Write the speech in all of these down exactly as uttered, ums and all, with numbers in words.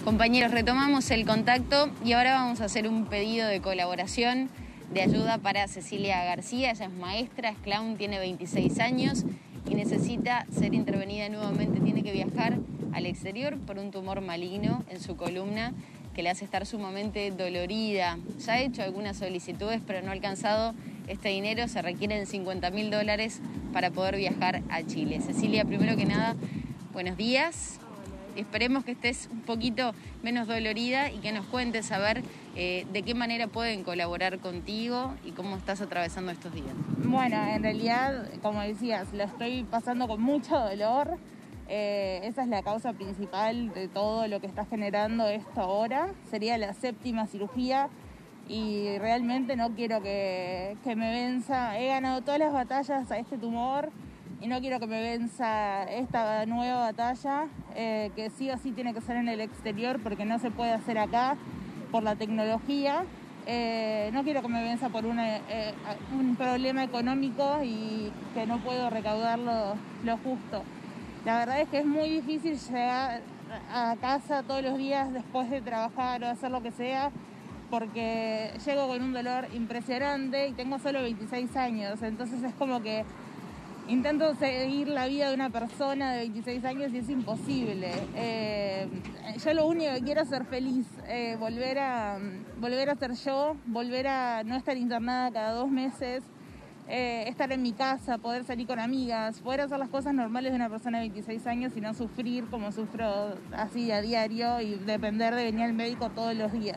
Compañeros, retomamos el contacto y ahora vamos a hacer un pedido de colaboración, de ayuda para Cecilia García. Ella es maestra, es clown, tiene veintiséis años y necesita ser intervenida nuevamente. Tiene que viajar al exterior por un tumor maligno en su columna que le hace estar sumamente dolorida. Ya ha hecho algunas solicitudes, pero no ha alcanzado este dinero. Se requieren cincuenta mil dólares para poder viajar a Chile. Cecilia, primero que nada, buenos días. Esperemos que estés un poquito menos dolorida y que nos cuentes a ver eh, de qué manera pueden colaborar contigo y cómo estás atravesando estos días. Bueno, en realidad, como decías, lo estoy pasando con mucho dolor. Eh, esa es la causa principal de todo lo que está generando esto ahora. Sería la séptima cirugía y realmente no quiero que, que me venza. He ganado todas las batallas a este tumor y no quiero que me venza esta nueva batalla, eh, que sí o sí tiene que ser en el exterior porque no se puede hacer acá por la tecnología. Eh, no quiero que me venza por una, eh, un problema económico y que no puedo recaudar lo, lo justo. La verdad es que es muy difícil llegar a casa todos los días después de trabajar o hacer lo que sea, porque llego con un dolor impresionante y tengo solo veintiséis años, entonces es como que intento seguir la vida de una persona de veintiséis años y es imposible. Eh, yo lo único que quiero es ser feliz, eh, volver a, volver a ser yo, volver a no estar internada cada dos meses, eh, estar en mi casa, poder salir con amigas, poder hacer las cosas normales de una persona de veintiséis años y no sufrir como sufro así a diario y depender de venir al médico todos los días.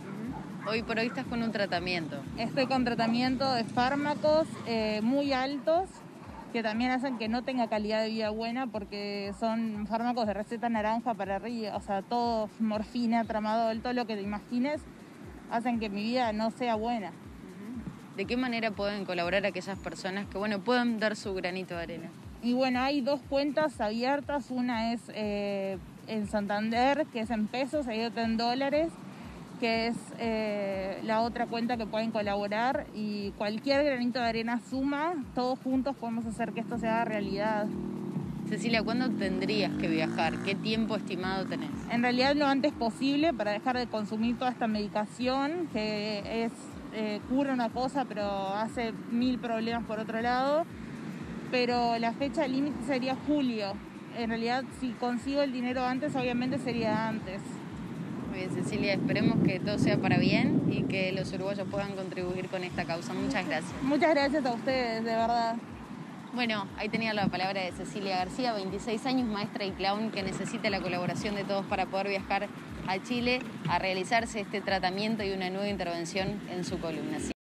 Hoy por hoy estás con un tratamiento. Estoy con tratamiento de fármacos eh, muy altos, que también hacen que no tenga calidad de vida buena porque son fármacos de receta naranja para arriba, o sea, todo morfina, tramadol, todo lo que te imagines, hacen que mi vida no sea buena. ¿De qué manera pueden colaborar aquellas personas que, bueno, puedan dar su granito de arena? Y bueno, hay dos cuentas abiertas, una es eh, en Santander, que es en pesos, hay otra en dólares, que es eh, la otra cuenta que pueden colaborar, y cualquier granito de arena suma, todos juntos podemos hacer que esto sea realidad. Cecilia, ¿cuándo tendrías que viajar? ¿Qué tiempo estimado tenés? En realidad lo antes posible para dejar de consumir toda esta medicación, que es eh, cura una cosa pero hace mil problemas por otro lado, pero la fecha límite sería julio. En realidad si consigo el dinero antes, obviamente sería antes. Muy bien, Cecilia, esperemos que todo sea para bien y que los uruguayos puedan contribuir con esta causa. Muchas gracias. Muchas gracias a ustedes, de verdad. Bueno, ahí tenía la palabra de Cecilia García, veintiséis años, maestra y clown, que necesita la colaboración de todos para poder viajar a Chile a realizarse este tratamiento y una nueva intervención en su columna.